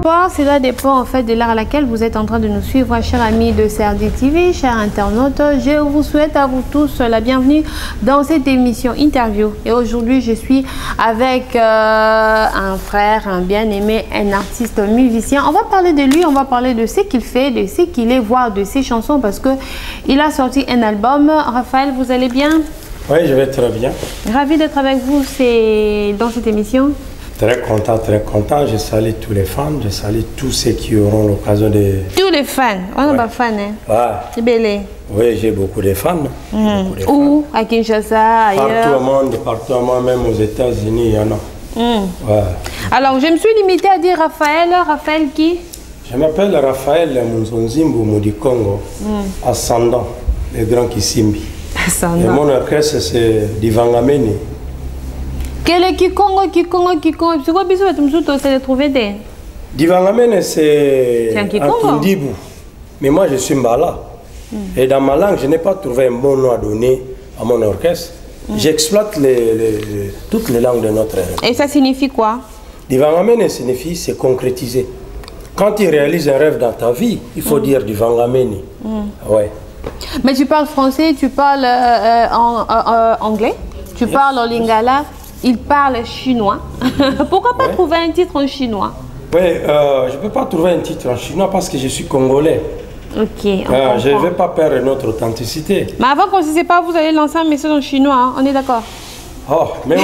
rapport, cela dépend en fait de l'heure à laquelle vous êtes en train de nous suivre, chers amis de CRD TV, chers internautes. Je vous souhaite à vous tous la bienvenue dans cette émission interview. Et aujourd'hui, je suis avec un frère, un bien-aimé, un artiste musicien. On va parler de lui, on va parler de ce qu'il fait, de ce qu'il est, voire de ses chansons, parce que il a sorti un album. Raphaël, vous allez bien? Oui, je vais très bien. Ravi d'être avec vous dans cette émission. Très content. Je salue tous les fans, je salue tous ceux qui auront l'occasion de... Tous les fans, on n'a pas fans, hein? Ouais. C'est belé. Oui, j'ai beaucoup de fans. Où? À Kinshasa, ailleurs? Partout au monde, même aux États-Unis, il y en a. Ouais. Alors, je me suis limitée à dire Raphaël. Raphaël qui? Je m'appelle Raphaël Munzonzimbo Modikongo, ascendant, le grand Kisimbi. Ascendant. Et mon orchestre, c'est Divangameni. Quel est Kikongo? C'est quoi bisou tu me souhaite trouver des? Divangamene, c'est un un Kikongo. Kindibou. Mais moi, je suis Mbala. Et dans ma langue, je n'ai pas trouvé un bon nom à donner à mon orchestre. J'exploite toutes les langues de notre ère. Et ça signifie quoi? Divangamene signifie c'est concrétiser. Quand tu réalises un rêve dans ta vie, il faut dire Divangamene. Ouais. Mais tu parles français, tu parles anglais, tu parles en lingala. Il parle chinois. Pourquoi pas trouver un titre en chinois? Oui, je ne peux pas trouver un titre en chinois parce que je suis congolais. Ok, je ne vais pas perdre notre authenticité. Mais avant qu'on ne se sépare, vous allez lancer un message en chinois, hein? On est d'accord? Oh, mais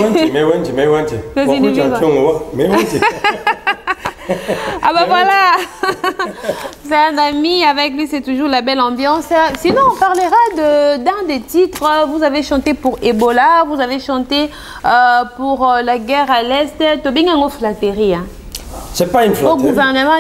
ah bah voilà. C'est un ami, avec lui c'est toujours la belle ambiance. Sinon on parlera d'un des titres. Vous avez chanté pour Ebola, vous avez chanté pour la guerre à l'Est. Tobingango flatterie. C'est pas une flatterie. Au gouvernement,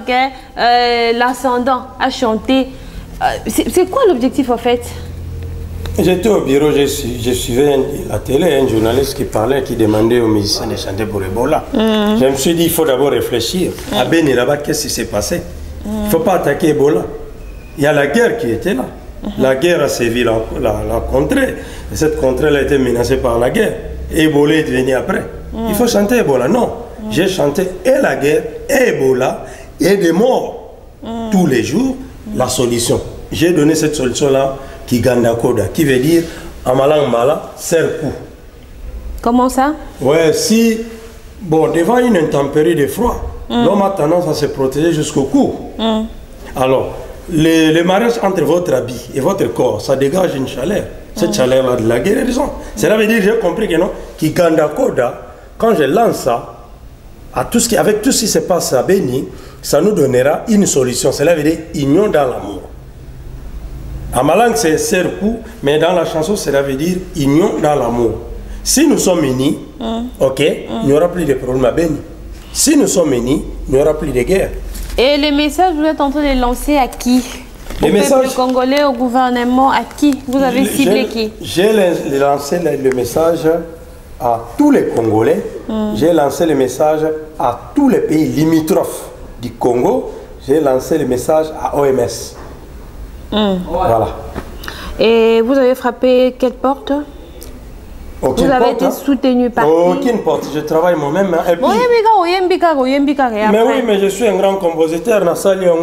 l'ascendant a chanté. C'est quoi l'objectif en fait? J'étais au bureau, je suivais la télé, un journaliste qui parlait, qui demandait aux musiciens de chanter pour Ebola. Je me suis dit, il faut d'abord réfléchir. À Beni là-bas, qu'est-ce qui s'est passé? Il ne faut pas attaquer Ebola. Il y a la guerre qui était là. La guerre a sévi la contrée. Et cette contrée a été menacée par la guerre. Et Ebola est venu après. Il faut chanter Ebola. Non. J'ai chanté et la guerre, et Ebola, et des morts. Tous les jours, la solution. J'ai donné cette solution-là. Kigandakoda, qui veut dire en malang mala, serre-coup. Comment ça? Ouais, si, bon, devant une intempérie de froid, l'homme a tendance à se protéger jusqu'au cou. Alors, le mariage entre votre habit et votre corps, ça dégage une chaleur. Cette chaleur-là de la guérison. Cela veut dire, j'ai compris que non, Kigandakoda, quand je lance ça, avec tout ce qui se passe à Beni, ça nous donnera une solution. Cela veut dire union dans l'amour. En ma langue, c'est serre-coup, mais dans la chanson, cela veut dire union dans l'amour. Si nous sommes unis, ok, il n'y aura plus de problème à Beni. Si nous sommes unis, il n'y aura plus de guerre. Et les messages, vous êtes en train de lancer à qui? Au peuple congolais, au gouvernement, à qui? Vous avez ciblé qui? J'ai lancé le message à tous les Congolais. J'ai lancé le message à tous les pays limitrophes du Congo. J'ai lancé le message à OMS. Voilà. Et vous avez frappé quelle porte? Aucune vous avez porte, été soutenu par qui? Aucune porte, je travaille moi-même. Mais oui, mais je suis un grand compositeur. Non,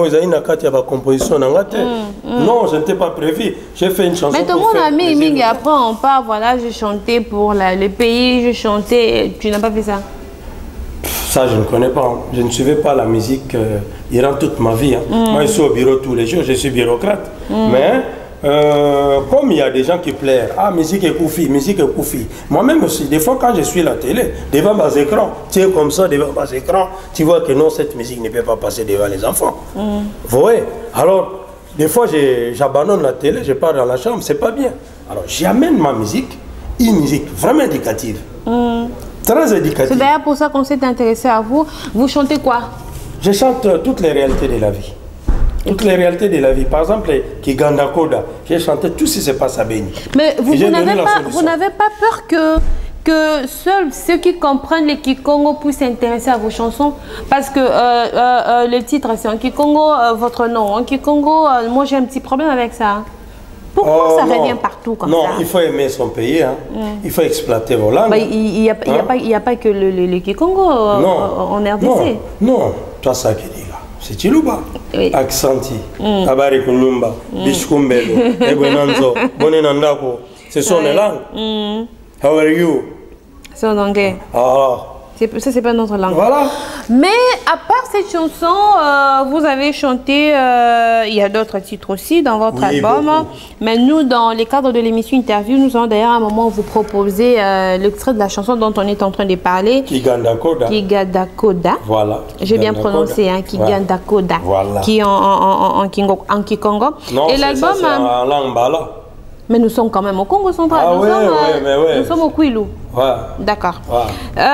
je n'étais pas prévu. J'ai fait une chanson. Mais tout le monde a mis, après on part, voilà, j'ai chanté pour le pays, j'ai chanté. Tu n'as pas fait ça? Ça, je ne connais pas. Je ne suivais pas la musique durant toute ma vie. Moi, je suis au bureau tous les jours, je suis bureaucrate. Mais comme il y a des gens qui plairent, musique et koufi, musique et koufi. Moi-même aussi, des fois, quand je suis à la télé, devant mes écrans, tu es comme ça, devant mes écrans, tu vois que non, cette musique ne peut pas passer devant les enfants. Vous voyez? Alors, des fois, j'abandonne la télé, je pars dans la chambre, c'est pas bien. Alors, j'amène ma musique, une musique vraiment éducative. Très éducatif. C'est d'ailleurs pour ça qu'on s'est intéressé à vous. Vous chantez quoi? Je chante toutes les réalités de la vie. Toutes les réalités de la vie. Par exemple, Kigandakoda, j'ai chanté tout ce qui se passe à Beni. Mais vous n'avez pas peur que seuls ceux qui comprennent les Kikongo puissent s'intéresser à vos chansons? Parce que le titre, c'est en Kikongo, votre nom. En Kikongo, moi j'ai un petit problème avec ça. Pourquoi ça revient partout comme ça? Non, il faut aimer son pays. Il faut exploiter vos langues. Il n'y a pas que le Kikongo en RDC. Non, Toi, ça qui dit là. C'est Chiluba. Oui. Accenti. Abari Kunyumba. Bishkumbelo. Ebwenanzo. Bonenandako. Ce sont les langues. How are you? C'est en anglais. Ah. Ça, c'est pas notre langue. Voilà. Mais à part cette chanson, vous avez chanté, il y a d'autres titres aussi dans votre album. Beaucoup. Mais nous, dans les cadres de l'émission Interview, nous allons d'ailleurs à un moment vous proposer l'extrait de la chanson dont on est en train de parler. Kigandakoda. Kigandakoda. Voilà. J'ai bien prononcé, hein, Kigandakoda. Voilà. Qui est en Kikongo. Non, et l'album. C'est en langue bala. Mais nous sommes quand même au Congo central. Ah, Nous sommes au Kwilu. Ouais. D'accord. Ouais.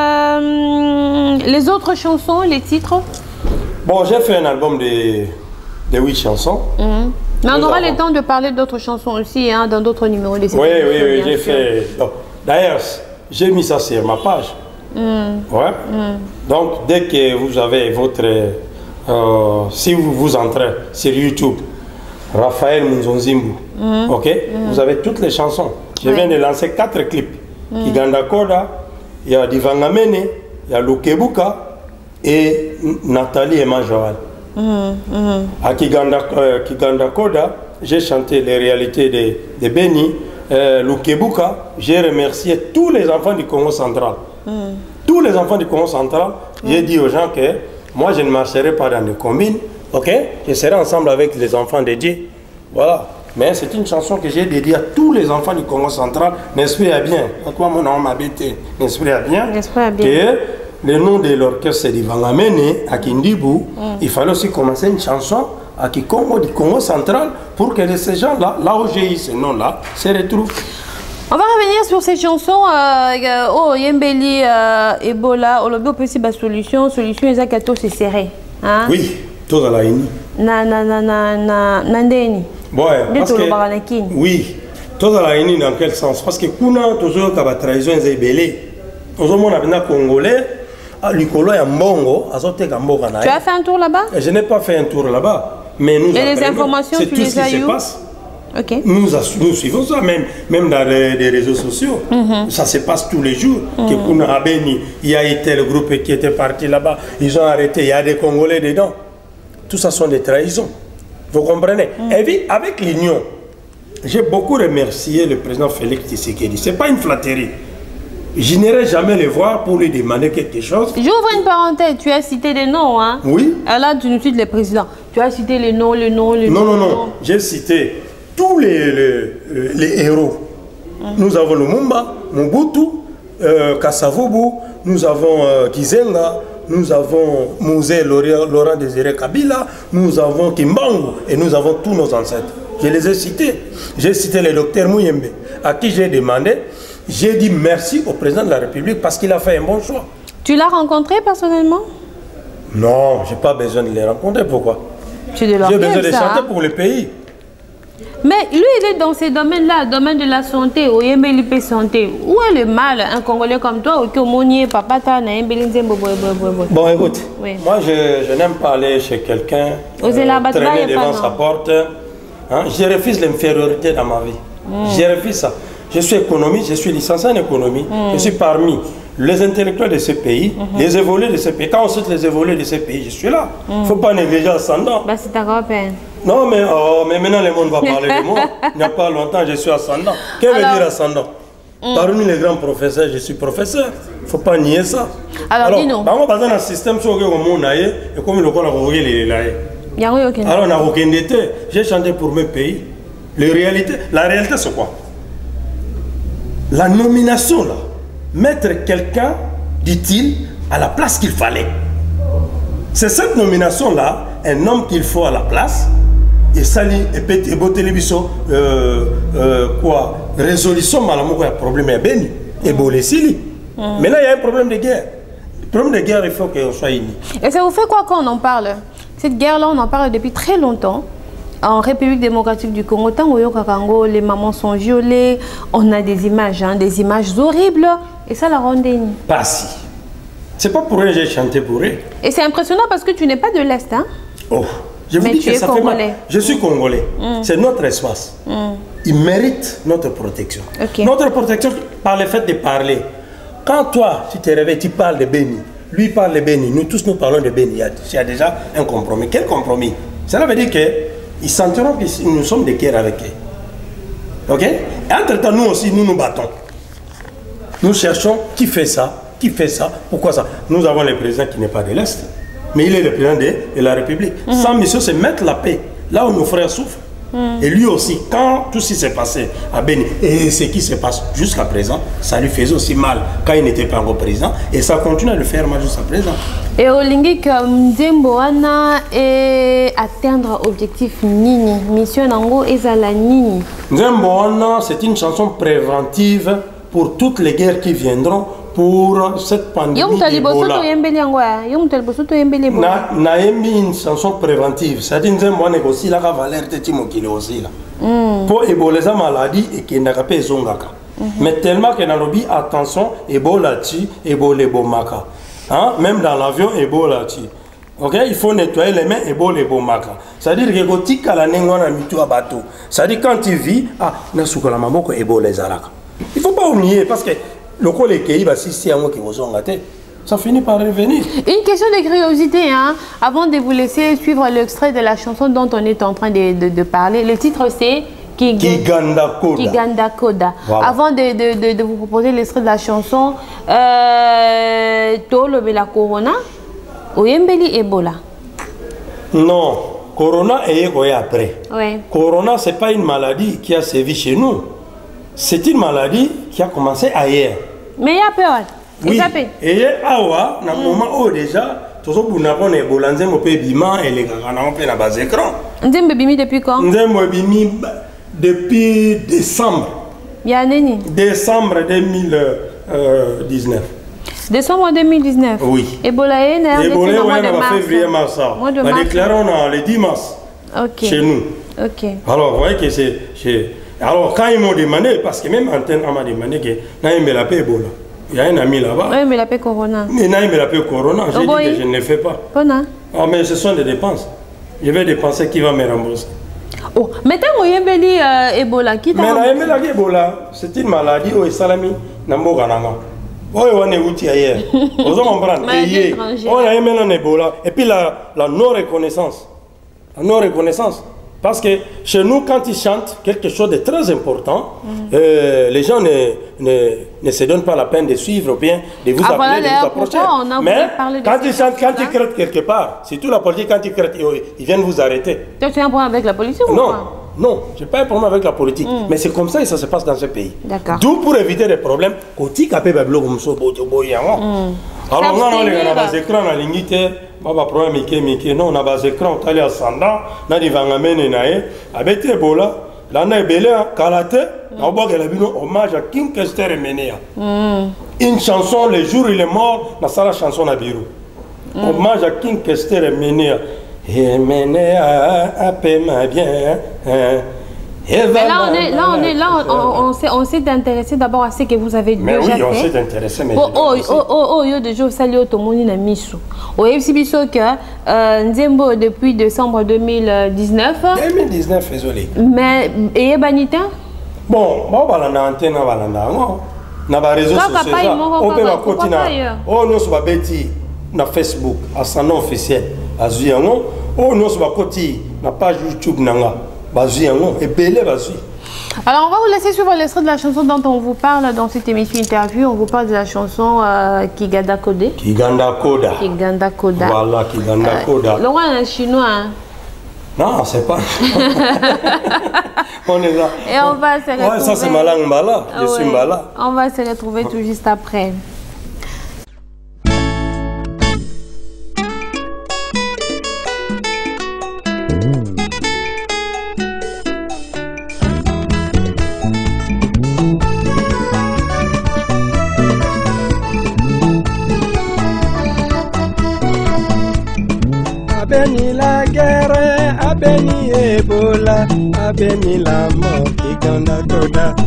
Les autres chansons, les titres? Bon, j'ai fait un album de 8 chansons. Mais on aura le temps de parler d'autres chansons aussi, hein, dans d'autres numéros de cette Oui, émission, j'ai fait. D'ailleurs, j'ai mis ça sur ma page. Ouais. Donc, dès que vous avez votre. Si vous entrez sur YouTube, Raphaël Munzonzimbu, ok, vous avez toutes les chansons. Je viens de lancer 4 clips. Kigandakoda, il y a Divangamene, il y a Lukebuka et Nathalie et Majoal. À Kigandakoda, j'ai chanté les réalités de Beni. Lukebuka, j'ai remercié tous les enfants du Congo central. Tous les enfants du Congo central, j'ai dit aux gens que moi je ne marcherai pas dans des combines, ok? Je serai ensemble avec les enfants de Dieu. Voilà. Mais c'est une chanson que j'ai dédiée à tous les enfants du Congo central. N'esprit à bien. Toi, mon nom m'a bêté. N'esprit à bien. Que le nom de l'orchestre, c'est Divangamene, à Kindibu. Il fallait aussi commencer une chanson à Kikongo, du Congo central, pour que ces gens-là, là où j'ai eu ce nom-là, se retrouvent. On va revenir sur ces chansons. Oh, Yembeli, Ebola, Olobi, aussi, solution, Ezakato, c'est serré. Hein? Oui, tout à la ini. Nandeni. Ouais, parce que, oui, tout à la ini dans quel sens? Parce que kuna toujours qu'il y a une trahison Ezebele. Aujourd'hui, on a Congolais, Lucolo et Mbongo, tu as fait un tour là-bas? Je n'ai pas fait un tour là-bas, mais nous et les informations, tu les as eues? Okay. Nous suivons ça, même dans les réseaux sociaux. Ça se passe tous les jours. Il y a été le groupe qui était parti là-bas, ils ont arrêté, il y a des Congolais dedans. Tout ça sont des trahisons. Vous comprenez? Et puis, avec l'Union, j'ai beaucoup remercié le président Félix Tshisekedi. Ce n'est pas une flatterie. Je n'irai jamais le voir pour lui demander quelque chose. J'ouvre une parenthèse. Tu as cité des noms, hein? Oui. Là, tu nous cites les présidents. Tu as cité les noms, Non. J'ai cité tous les héros. Nous avons Lumumba, Mobutu, Kasavubu, nous avons Kizenga, nous avons Mouzé Laurent Désiré Kabila, nous avons Kimbangu et nous avons tous nos ancêtres. Je les ai cités. J'ai cité le docteur Mouyembe, à qui j'ai demandé, j'ai dit merci au président de la République parce qu'il a fait un bon choix. Tu l'as rencontré personnellement? Non, je n'ai pas besoin de les rencontrer. Pourquoi? J'ai besoin de chanter pour le pays. Mais lui, il est dans ces domaines-là, domaine de la santé, au Yembeli santé. Où est le mal, un Congolais comme toi, au Kiomonier, Papa, Bon, écoute, oui. Moi, je n'aime pas aller chez quelqu'un, traîner devant sa porte. Hein? Je refuse l'infériorité dans ma vie. Je refuse ça. Je suis économiste, je suis licencié en économie. Je suis parmi les intellectuels de ce pays, les évolués de ce pays. Quand on cite les évolués de ce pays, je suis là. Il ne faut pas négliger ascendant. Bah, c'est ta grand-père. Non, mais maintenant, le monde va parler de moi. Il n'y a pas longtemps, je suis ascendant. Qu'est-ce que veut dire ascendant? Parmi les grands professeurs, je suis professeur. Il ne faut pas nier ça. Alors dis-nous. On va dans un système sur lequel on a et comme le on a regardé les alors, on a aucun été. J'ai chanté pour mes pays. La réalité, c'est quoi? La nomination, là. Mettre quelqu'un, dit-il, à la place qu'il fallait. C'est cette nomination-là, un homme qu'il faut à la place. Et sali, et petit, et beau télévision, quoi, résolution, malamoko, il y a un problème, à béni. Et beau les sili. Mais là, il y a un problème de guerre. Le problème de guerre, il faut qu'on soit unis. Et ça vous fait quoi quand on en parle? Cette guerre-là, on en parle depuis très longtemps. En République démocratique du Congo, tant au Kakango, les mamans sont violées, on a des images horribles, et ça la rondine. Pas si. C'est pas pour eux que j'ai chanté pour eux. Et c'est impressionnant parce que tu n'es pas de l'Est, hein? Oh, je vous dis que ça fait mal. Je suis Congolais. C'est notre espace. Il mérite notre protection. Notre protection par le fait de parler. Quand toi, tu te réveilles, tu parles de Béni, lui parle de Béni, nous tous nous parlons de Béni. Il y a déjà un compromis. Quel compromis? Cela veut dire qu'ils sentiront que nous sommes de guerre avec eux. Ok? Et entre-temps, nous aussi, nous nous battons. Nous cherchons qui fait ça, pourquoi ça. Nous avons le président qui n'est pas de l'Est, mais il est le président de la République. Sans mission, c'est mettre la paix là où nos frères souffrent. Et lui aussi, quand tout ce qui s'est passé à Béni, et ce qui se passe jusqu'à présent, ça lui faisait aussi mal quand il n'était pas encore président, et ça continue à le faire mal jusqu'à présent. Et au lingi que Nzembo wana et atteindre objectif nini, mission nango ezala nini. Nzembo wana, c'est une chanson préventive pour toutes les guerres qui viendront, pour cette pandémie d'Ebola. Naembi une chanson préventive, c'est-à-dire Nzembo wana aussi la valeur de Timokile aussi là. Pour Ebola sa maladie et qui n'a pas zongaka. Mais tellement que dans lobby attention, Ebola ti, Ebola bomaka. Hein? Même dans l'avion, Ebola ti. Ok, il faut nettoyer les mains, Ebola bomaka. C'est-à-dire que quand tu as la nengona mitu à bateau, c'est-à-dire quand tu vis, na soukola mamoko Ebola zaraka. Il faut pas oublier parce que le coup les pays va si un mot qui vous ont gâté. Ça finit par revenir. Une question de curiosité, hein, avant de vous laisser suivre l'extrait de la chanson dont on est en train de parler. Le titre c'est Kiganda Koda. Kiganda Koda. Voilà. Avant de vous proposer l'extrait de la chanson, Tolo Bela Corona, Oyembeli Ebola. Non, Corona est après. Oui. Corona, ce n'est pas une maladie qui a sévi chez nous. C'est une maladie qui a commencé ailleurs. Mais il y a peur. Oui. Et awa, na moment où déjà, tout ce que nous avons Ebola, nous avons bima et les gars on a bas écran. Nous avons bimi depuis quand? Nous avons bimi depuis décembre. Il y a nini? Décembre 2019. Décembre 2019. Oui. Ebola est né en février mars. On a déclaré le 10 mars. Okay. Chez nous. Ok. Alors vous voyez que c'est alors quand ils m'ont demandé, parce que même Antenne m'a demandé que Naïm la paix Ebola. Il y a un ami là-bas. Oui, mais la paix Corona. Mais Naïm la paix Corona, j'ai dit que je ne le fais pas. Ah, mais ce sont des dépenses. Je vais dépenser qui va me rembourser. Oh, mais tant que Yembeli Ebola, qui t'a mais Naïm Ebola, c'est une maladie où Salami Nambo Gananga. Oh, on est outil ailleurs. Vous comprenez? On a un Ebola. Et puis la non-reconnaissance. La non-reconnaissance. Parce que chez nous, quand ils chantent quelque chose de très important, les gens ne se donnent pas la peine de suivre ou bien de vous appeler, de vous approcher. Mais quand ils chantent, quand ils crêtent quelque part, c'est tout la politique, quand ils crêtent, ils viennent vous arrêter. Tu as un problème avec la police ou non? Non, je n'ai pas un problème avec la politique. Mais c'est comme ça et ça se passe dans ce pays. D'accord. D'où pour éviter des problèmes, quand tu as alors, on a les écrans en ligne. Pas problème, non, on a des écrans, on a des ascendants, on a des vangamènes, avec Ebola, là, on a belé, Kalate, on a hommage à King Kester et Menea. Une chanson, le jour où il est mort, on a la chanson à Birou. Hommage à King Kester et Menea. Et Menea, appelle-moi bien. Mais là, on s'est intéressé d'abord à ce que vous avez déjà fait. Mais oui, on s'est intéressé. Déjà, salut au Tomoni na Misu. Au FCBSO que Nzembo depuis décembre 2019. 2019, désolé. Mais et Banita? Bon, on va na antenne, on va na ba réseaux sociaux. On peut va continuer. Oh non, c'est bêti na Facebook, à son nom officiel. Azuyango. Oh non, c'est va continuer na page YouTube nanga. Alors on va vous laisser suivre l'extrait de la chanson dont on vous parle dans cette émission interview. On vous parle de la chanson Kiganda Koda. Kiganda Koda. Kiganda Koda. Voilà, Kiganda Koda. Le roi est un chinois. Hein? Non, c'est pas. On est là. Et on va se retrouver. Ouais, ça c'est ma langue Mbala. Je suis Mbala. On va se retrouver tout juste après. Abeni la guerre, abeni Ebola, abeni la mort, Kiganda Koda.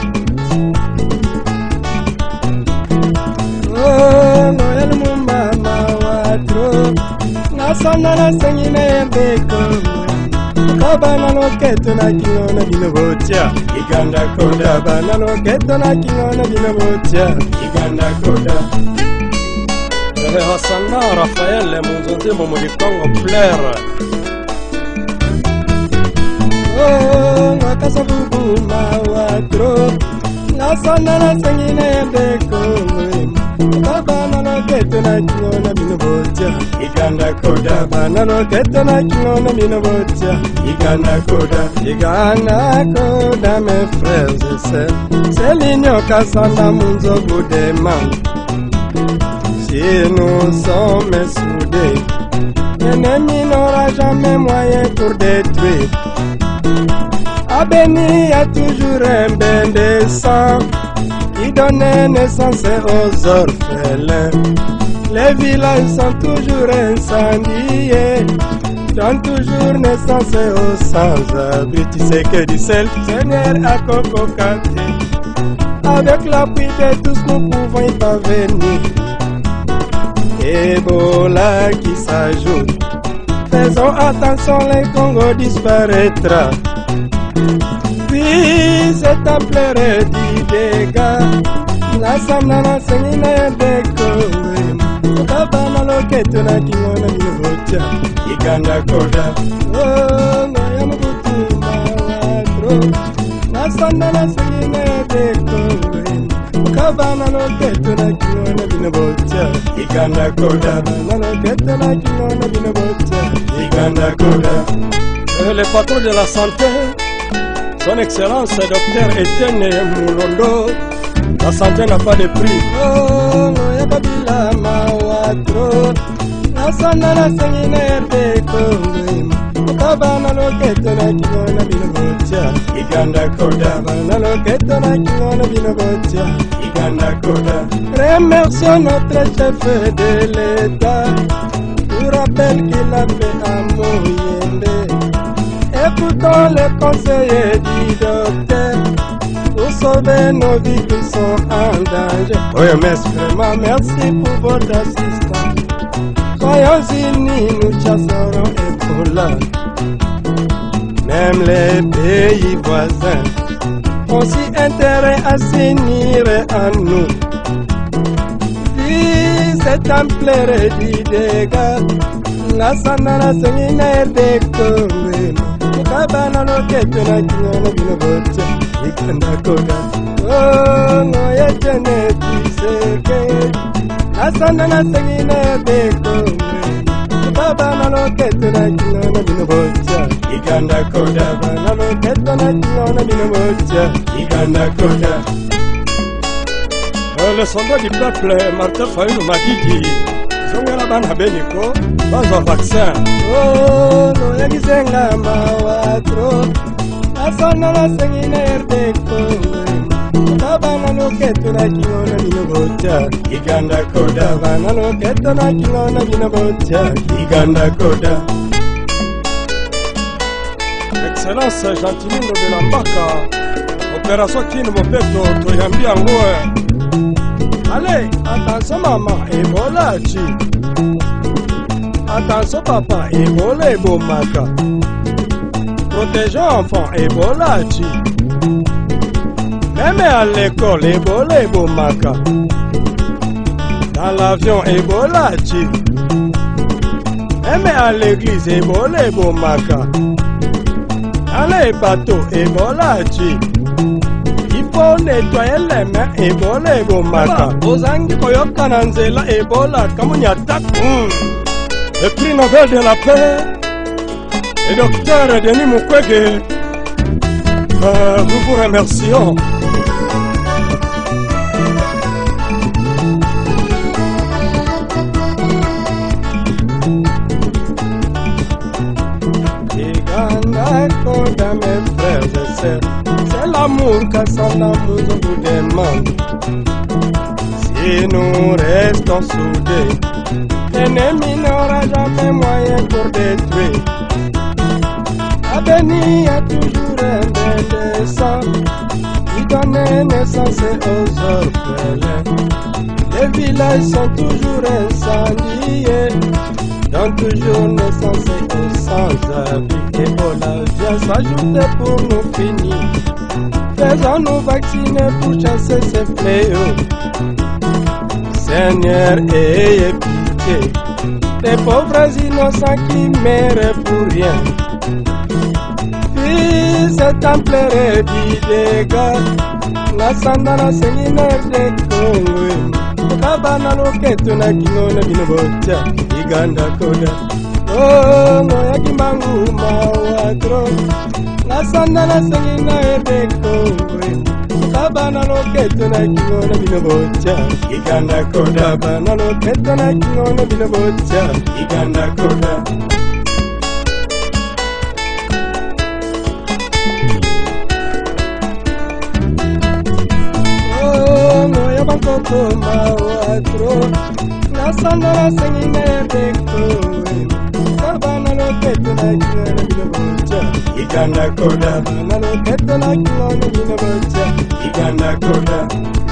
Oh, Noel Mumama watro, nasana na sengine mbeko. Kabana loketo na kingona binobotia, Kiganda Koda. Bana loketo na kingona binobotia, Kiganda Koda. Hassana, Raphaël, Monzonzi, Momodikongo, pleure. Oh, Makasabubu, Mawatro, Hassana, Sangina, Dekongo. Banana ketana kinona binobotia iganda koda banana ketana kinona binobotia iganda koda mes frères et sœurs c'est l'union kasanda munzo boudema si nous sommes soudés l'ennemi n'aura jamais moyen pour détruire. Abeni a toujours un bain de sang qui donne naissance aux orphelins. Les villages sont toujours incendiés, donnent toujours naissance aux sans-abri. Tu sais que du seul Seigneur a concocté. Avec l'appui de tous nous pouvons y parvenir. Ebola qui s'ajoute. Faisons attention, le Congo disparaîtra. Puis c'est appelé du dégât. La samana sengina de Congo. Kabana loketo na kimona bivotia. Iganda koda. Oh, moya mubutu mawadro. La samana sengina de Congo. Kabana loketo na kimona bivotia. Iganda koda. La loketo na kimona bivotia. Iganda koda. Le patron de la santé, son excellence Dr Etienne Moulondo, la santé n'a pas de prix. Oh, Noya Babila Mawatro, la sanana sengina de Congo. Kabana loketo na kimona binobotia. Iganda koda. Kabana loketo na kimona binobotia. Iganda koda. Remercions notre chef de l'État pour rappel qu'il a fait à Moyende. Écoutons les conseillers du docteur pour sauver nos vies qui sont en danger. Oui, mais vraiment merci pour votre assistance. Soyons unis, nous chasserons Ebola. Même les pays voisins ont aussi intérêt à s'unir à nous. Si c'est un plaire du dégât, la sanana sengina de Congo. Kabana loketo na kinona binobotia. Iganda koda. Oh, Noya Jene Tiseke. La sanana sengina de Congo. Kabana loketo na kinona binobotia. Iganda koda. Kabana loketo na kinona binobotia. Iganda koda. Le soldat du peuple, Martin Fayulu Madidi. Zongera bana beniko, bazo vaccin. Oh, Noya Gizenga Mawatro. Asana la sengina de Congo. Kabana loketo na kinona binobotia. Iganda koda. Kabana loketo na kinona binobotia. Iganda koda. Excellence Gentilino de la Mbaka. Opération Kin Mopeto Toyambi Angoe. Allez, attention maman, Ebola chi. Attention papa, Ebola Ebomaka. Protégeons enfants, Ebola chi. Même à l'école, Ebola Ebomaka. Dans l'avion, Ebola chi. Même à l'église, Ebola Ebomaka. Dans les bateaux, Ebola chi. Pour nettoyer les mains, Ebola Ebomaka. Ozangi koyoka na nzela Ebola kamunyata. Le prix Nobel de la paix, le docteur Denis Mukwege, nous vous remercions. Iganda koda mes frères et sœurs. C'est l'amour qu'Assana nous demande. Si nous restons soudés, l'ennemi n'aura jamais moyen pour détruire. Abeni a toujours un bain de sang qui donne naissance aux orphelins. Les villages sont toujours incendiés, donnent toujours naissance aux sans-abri. Ebola vient s'ajouter pour nous finir. Faisons-nous vacciner pour chasser ces fléaux. Seigneur, ayez pitié des pauvres innocents qui meurent pour rien. Fils templaire du dégât, la sandana séminaire de Congo, Kabana loketo na kingona binobocha, Iganda koda, oh, Noyakimangu mawatro, la sandana séminaire de Congo, Kabana loketo na kingona binobocha, Iganda koda, Bana loketo na kingona binobocha, Iganda koda. Banco mawatro, la sandala sengina deko, Kabana loketo na kingona binobocha, Iganda koda, Bana loketo na kingona binobocha, Iganda koda.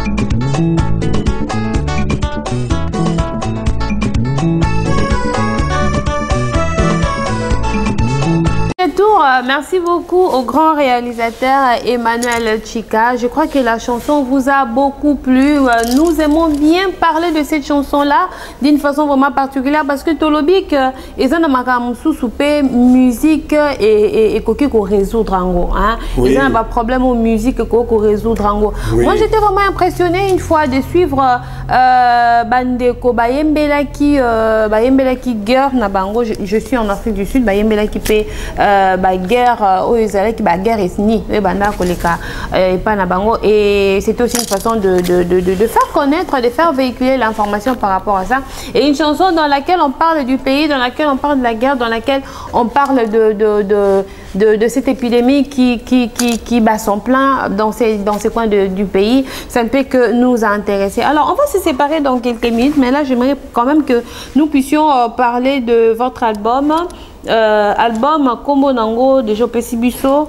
Merci beaucoup au grand réalisateur Emmanuel Chika. Je crois que la chanson vous a beaucoup plu. Nous aimons bien parler de cette chanson-là d'une façon vraiment particulière parce que Tolobik, ils ont un musique et qu'on résoudre en gros. Ils ont un problème aux musiques qu'on résoudre en gros. Moi, j'étais vraiment impressionnée une fois de suivre Bandeko Bayembelaki guerre na bango. Je suis en Afrique du Sud. Bayembelaki paie guerre aux Israéliens qui guerre est ni et c'est aussi une façon de faire connaître, de faire véhiculer l'information par rapport à ça, et une chanson dans laquelle on parle du pays, dans laquelle on parle de la guerre, dans laquelle on parle de cette épidémie qui bat son plein dans ces coins du pays. Ça ne peut que nous intéresser. Alors on va se séparer dans quelques minutes, mais là j'aimerais quand même que nous puissions parler de votre album. Album Kombo Nango de Jope Sibuso.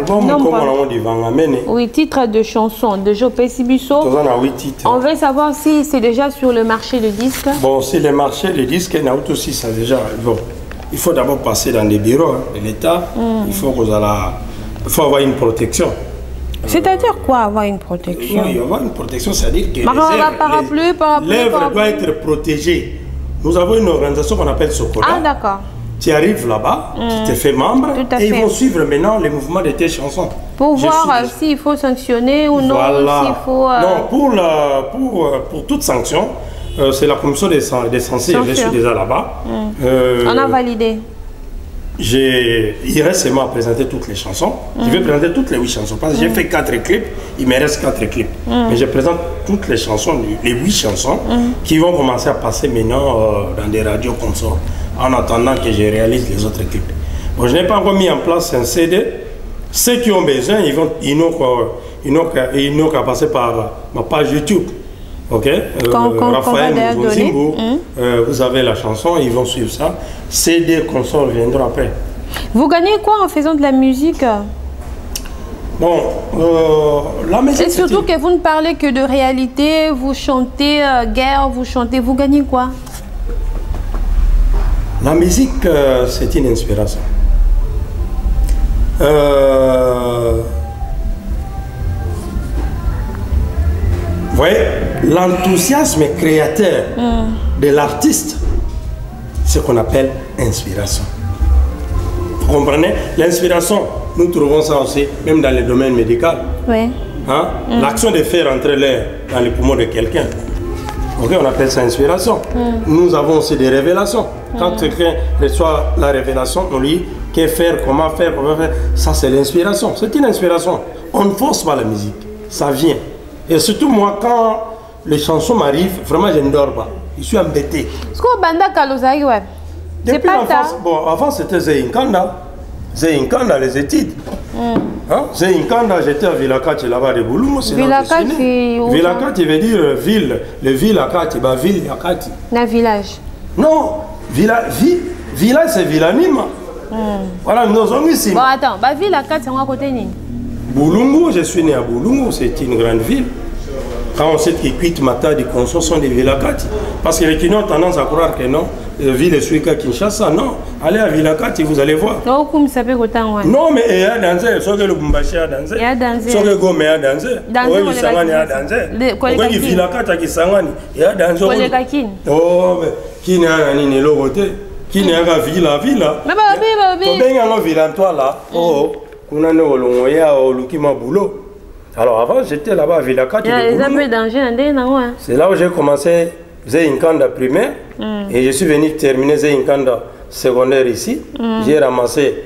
Oui, titre de chanson de Jope Sibuso. On veut savoir si c'est déjà sur le marché de disques. Bon, si le marché de disques, aussi ça déjà. Bon, il faut d'abord passer dans les bureaux de l'État. Il faut avoir une protection. C'est-à-dire quoi avoir une protection? Oui, avoir une protection, c'est-à-dire que l'œuvre doit être protégée. Nous avons une organisation qu'on appelle Sokoda. Ah, d'accord. Tu arrives là-bas, tu te fais membre et ils vont suivre maintenant les mouvements de tes chansons. Pour voir s'il faut sanctionner ou non, s'il faut... Non, pour toute sanction, c'est la commission des censés, je suis déjà là-bas. On a validé. Il reste seulement à présenter toutes les chansons. Je vais présenter toutes les 8 chansons. Parce que j'ai fait 4 clips, il me reste 4 clips. Mais je présente toutes les chansons, les 8 chansons, qui vont commencer à passer maintenant dans des radios consorts, en attendant que je réalise les autres clips. Bon, je n'ai pas encore mis en place un CD. Ceux qui ont besoin, ils n'ont qu'à passer par ma page YouTube. Ok, Raphaël Mouzingo, vous avez la chanson, ils vont suivre ça. CD, console viendront après. Vous gagnez quoi en faisant de la musique? Bon, la musique... Et surtout que vous ne parlez que de réalité, vous chantez guerre, vous gagnez quoi? La musique, c'est une inspiration. Vous voyez, l'enthousiasme créateur de l'artiste, c'est ce qu'on appelle inspiration. Vous comprenez? L'inspiration, nous trouvons ça aussi, même dans le domaine médical. Oui. Hein? L'action de faire entrer l'air dans les poumons de quelqu'un. Okay, on appelle ça inspiration. Nous avons aussi des révélations. Quand quelqu'un reçoit la révélation, on lui dit que faire, comment faire, ça c'est l'inspiration. C'est une inspiration. On ne force pas la musique, ça vient. Et surtout moi, quand les chansons m'arrivent, vraiment je ne dors pas. Je suis embêté. Depuis l'enfance, bon, avant c'était Zéinkanda. Zéinkanda, les études. Zéinkanda, j'étais à Vilakati là-bas de Boulou. Vilakati veut dire ville. Le Vilakati, bah ville Yakati. Un village. Non, village c'est Villanima. Voilà, nous sommes ici. Bon, attends, bah Vilakati, c'est à côté de Boulungu, je suis né à Boulungu, c'est une grande ville. Quand on sait qu'ils quittent Mata, des consos sont des Vilakati. Parce que les Kino ont tendance à croire que non, ville Suika Kinshasa, non. Allez à Vilakati, vous allez voir. Non, mais il y a dansé, soit que le Bumbashi a dansé, soit que le Gomé a dansé, soit que le Sangani a dansé, soit que le Vilakati a Sangani, il y a dansé. Oh, mais qui n'a rien ni le côté, qui n'a rien villa. Combien y a un villa toi là? Oh, on a un Lukima boulot. Alors avant, j'étais là-bas à Vilakati. C'est là où j'ai commencé. J'ai une canne primaire et je suis venu terminer une canne secondaire ici. J'ai ramassé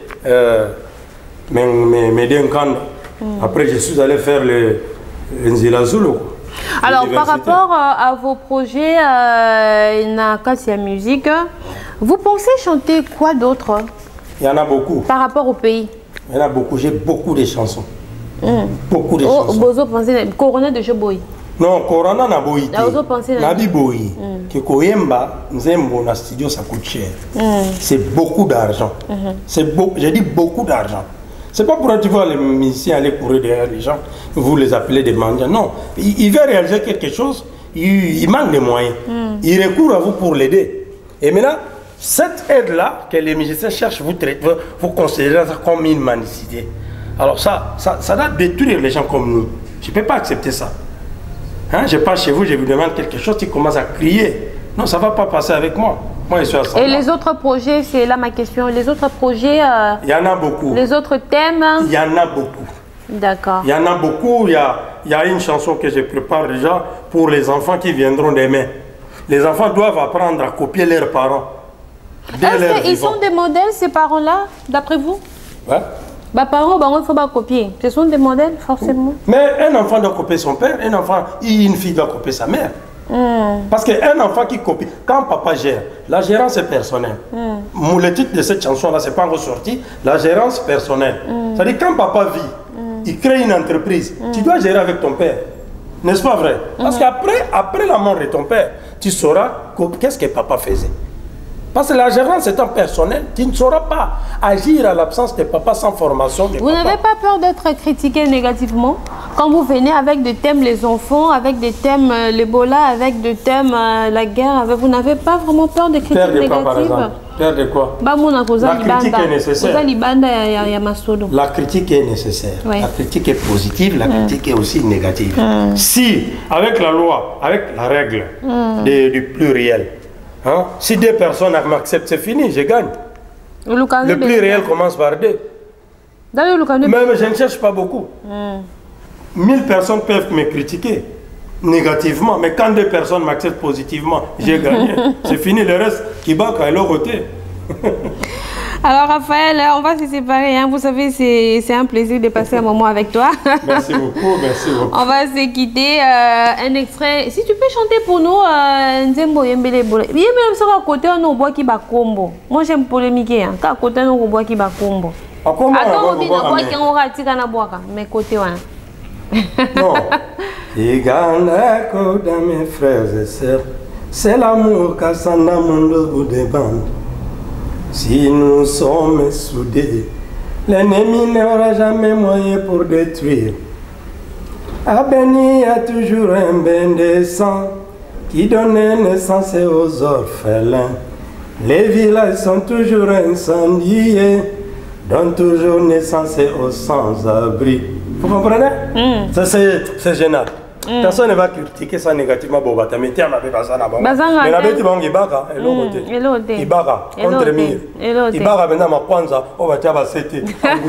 mes deux cannes. Après, je suis allé faire le Nzilazulu. Alors, par rapport à vos projets Nakasia Musique, vous pensez chanter quoi d'autre? Il y en a beaucoup. Par rapport au pays? Il y en a beaucoup. J'ai beaucoup de chansons. Beaucoup de chansons. Vous pensez Corona de Jeboy? Non, Corona n'a boy. Nabi boy. Que Koyemba, Nzembo, na studio, ça coûte cher. C'est beaucoup d'argent. J'ai dit beaucoup d'argent. C'est pas pour tu vois les musiciens aller courir derrière les gens, vous les appelez des mendiants. Non, il veut réaliser quelque chose, il manque de moyens. Il recourt à vous pour l'aider. Et maintenant, cette aide-là que les musiciens cherchent, vous considérez ça comme une mendicité. Alors ça doit détruire les gens comme nous. Je ne peux pas accepter ça. Hein, je passe chez vous, je vous demande quelque chose, tu commences à crier. Non, ça ne va pas passer avec moi. Moi, je suis à ça. Et les autres projets, c'est là ma question. Les autres projets... il y en a beaucoup. Les autres thèmes? Il y en a beaucoup. D'accord. Il y en a beaucoup. Il y a une chanson que je prépare déjà pour les enfants qui viendront demain. Les enfants doivent apprendre à copier leurs parents. Est-ce qu'ils sont des modèles, ces parents-là, d'après vous? Ouais. Bah, parents, bah, il ne faut pas copier. Ce sont des modèles, forcément. Mais un enfant doit copier son père, une fille doit copier sa mère. Parce qu'un enfant qui copie, quand papa gère, la gérance est personnelle. Le titre de cette chanson-là, c'est pas ressorti, la gérance personnelle. C'est-à-dire, quand papa vit, il crée une entreprise, tu dois gérer avec ton père. N'est-ce pas vrai? Parce qu'après la mort de ton père, tu sauras qu'est-ce que papa faisait. Parce que la gérance étant personnelle, tu ne sauras pas agir à l'absence de papa sans formation de papa. Vous n'avez pas peur d'être critiqué négativement quand vous venez avec des thèmes les enfants, avec des thèmes l'Ebola, avec des thèmes la guerre? Vous n'avez pas vraiment peur de critiques négatives? Peur de quoi, par exemple? Peur de quoi? La critique est nécessaire. La critique est nécessaire. Oui. La critique est positive, la critique est aussi négative. Si, avec la loi, avec la règle du pluriel, hein? Si deux personnes m'acceptent, c'est fini, je gagne. Le pluriel commence par deux. Même je ne cherche pas beaucoup. 1000 personnes peuvent me critiquer négativement, mais quand deux personnes m'acceptent positivement, j'ai gagné. C'est fini, le reste qui bat à leur côté. Alors Raphaël, on va se séparer, hein. Vous savez, c'est un plaisir de passer un moment avec toi. Merci beaucoup, merci beaucoup. On va se quitter, un extrait. Si tu peux chanter pour nous, Nzembo Yembele Bole. Il y a même ça à côté, on voit qui va combo. Moi j'aime polémiquer, hein. À côté, on voit qui va combo. Attends, on voit qui on va tirer na boire, mais côté, ouais. Non. Igana koda mes frères et sœurs, c'est l'amour qu'Assana Mondo vous demande. Si nous sommes soudés, l'ennemi n'aura jamais moyen pour détruire. À Béni, il y a toujours un bain de sang qui donne naissance aux orphelins. Les villages sont toujours incendiés, donnent toujours naissance aux sans-abri. Vous comprenez? Ça, c'est gênant. Personne ne va critiquer ça négativement. Mais tiens, on avait pas ça là-bas. Mais la bête, il baka, il baka, contre mire. Il baka maintenant, ma kwanza, on va tiens, c'était.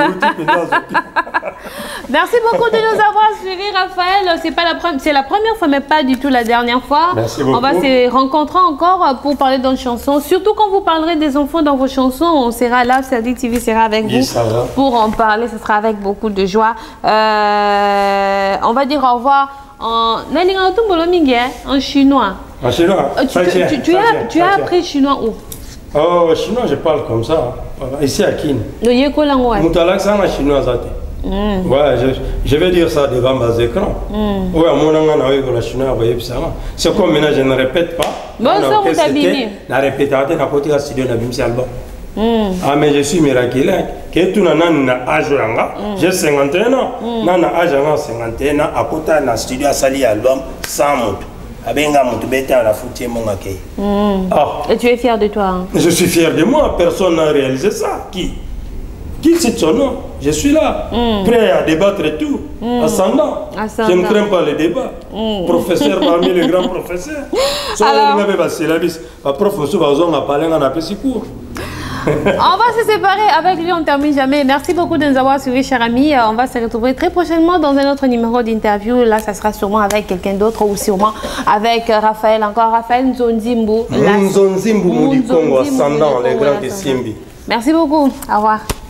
Merci beaucoup de nous avoir suivis, Raphaël. C'est la première fois, mais pas du tout la dernière fois. Merci beaucoup. On va se rencontrer encore pour parler d'une chanson. Surtout quand vous parlerez des enfants dans vos chansons, on sera là, Serdi TV sera avec vous pour en parler. Ce sera avec beaucoup de joie. On va dire au revoir en chinois. En chinois? Tu as appris chinois où? Oh, chinois, je parle comme ça. Ici à Kin. Chinois. Ouais, je vais dire ça devant mes écrans. Ouais, mon chinois, c'est comme maintenant, je ne répète pas. La répétition, la côté studio n'a album. Ah, mais je suis miraculeux. Que tout le monde a âge, j'ai 51 ans. Nana âge 51 ans, à côté d'un studio à Sali album, 100 mots. Et tu es fier de toi, hein? Je suis fier de moi, personne n'a réalisé ça. Qui cite son nom? Je suis là, prêt à débattre et tout, ascendant. Je ne crains pas les débats. Professeur parmi les grands professeurs. Alors, on va se séparer avec lui, on ne termine jamais. Merci beaucoup de nous avoir suivis, chers amis. On va se retrouver très prochainement dans un autre numéro d'interview. Là, ça sera sûrement avec quelqu'un d'autre ou sûrement avec Raphaël. Encore Raphaël Nzonzimbu. Nzonzimbu Moudikongo, ascendant, les grands de Simbi. Merci beaucoup. Au revoir.